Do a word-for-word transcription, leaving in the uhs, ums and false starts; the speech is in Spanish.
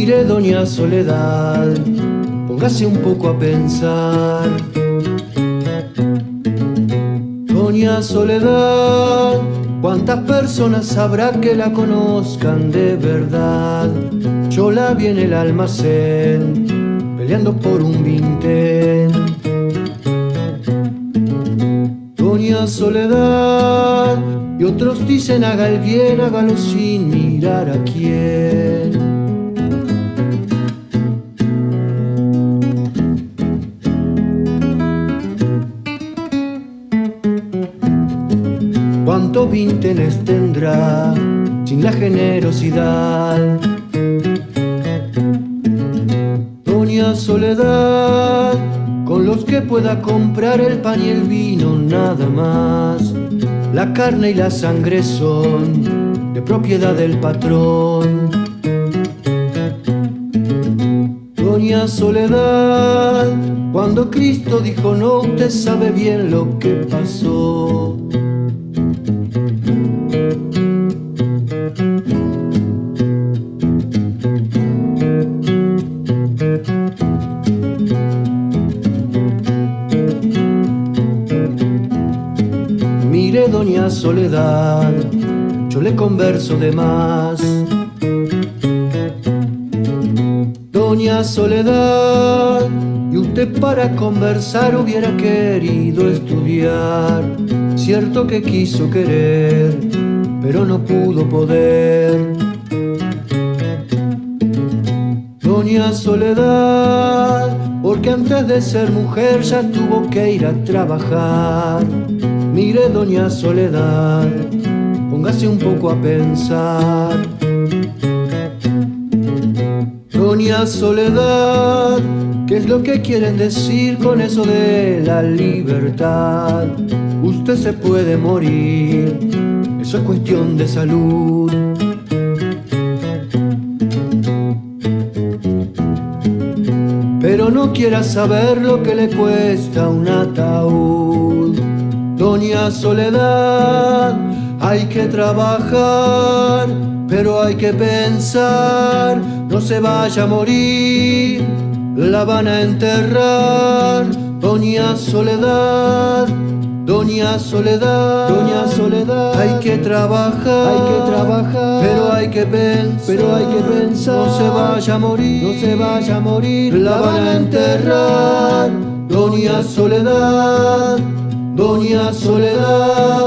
Mire, doña Soledad, póngase un poco a pensar. Doña Soledad, ¿cuántas personas habrá que la conozcan de verdad? Yo la vi en el almacén, peleando por un vintén. Doña Soledad, y otros dicen haga el bien, hágalo sin mirar a quién. ¿Cuántos vintenes tendrá sin la generosidad? Doña Soledad, con los que pueda comprar el pan y el vino nada más. La carne y la sangre son de propiedad del patrón. Doña Soledad, cuando Cristo dijo no, usted sabe bien lo que pasó. Mire, doña Soledad, yo le converso de más. Doña Soledad, y usted para conversar hubiera querido estudiar. Cierto que quiso querer, pero no pudo poder. Doña Soledad, porque antes de ser mujer ya tuvo que ir a trabajar. Mire, doña Soledad, póngase un poco a pensar. Doña Soledad, ¿qué es lo que quieren decir con eso de la libertad? Usted se puede morir, eso es cuestión de salud. Pero no quiera saber lo que le cuesta un ataúd. Doña Soledad, hay que trabajar, pero hay que pensar, no se vaya a morir, la van a enterrar. Doña Soledad, doña Soledad, doña Soledad, hay que trabajar, hay que trabajar, pero hay que pensar, pero hay que pensar, no se vaya a morir, no se vaya a morir, la van a enterrar. Doña Soledad, doña Soledad.